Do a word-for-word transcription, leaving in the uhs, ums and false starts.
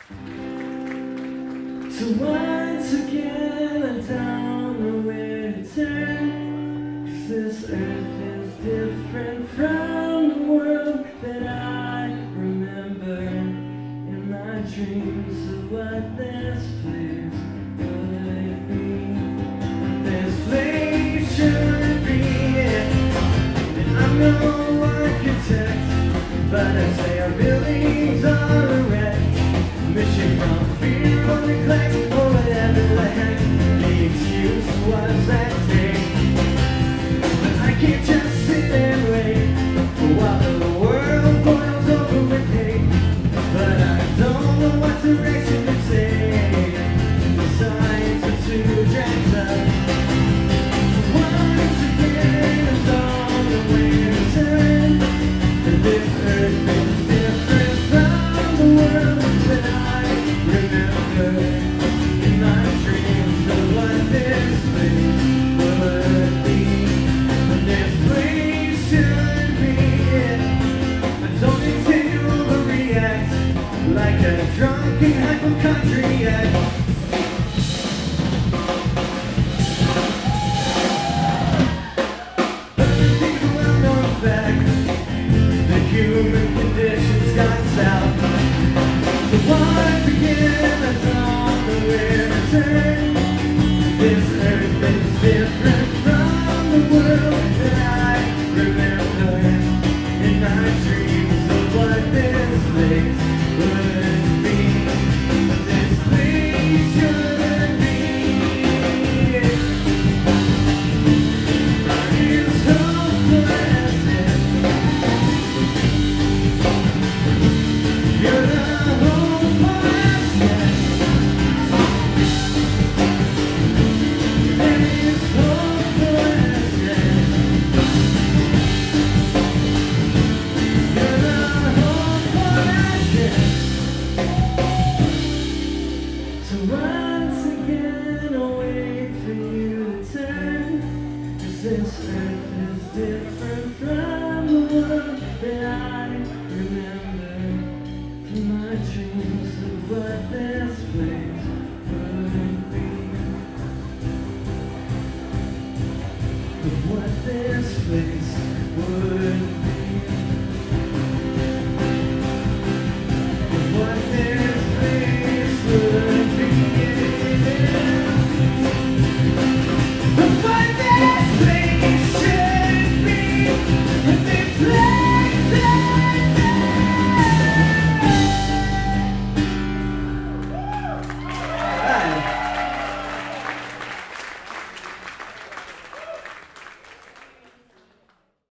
So once again I don't know where to turn, 'cause this earth is different from the world that I remember in my dreams of what this place would be. This place should be it, and I'm no architect, but I say our buildings are a wreck. Mission from fear or neglect, or whatever the heck the excuse was that day. But I can't just sit and wait while the world boils over with hate. But I don't know what direction to take. The signs are too dragged up. Once again, I don't know where to turn. This earth is different from the world that I remember in my dreams of what this place would be. But this place should be it. I don't intend to overreact like a drunken hypochondriac. But the thing's a well-known fact, the human condition's gone south. So once again, I don't know where to turn. This earth is different from the world that I remember in my dreams of what this place would be. This place should be it. It's hopeless. You're the hopelessness. There is hopelessness. You're the hopelessness. So once again I'll wait for you to turn, 'cause this earth is different from the world that I remember from my dreams of what this place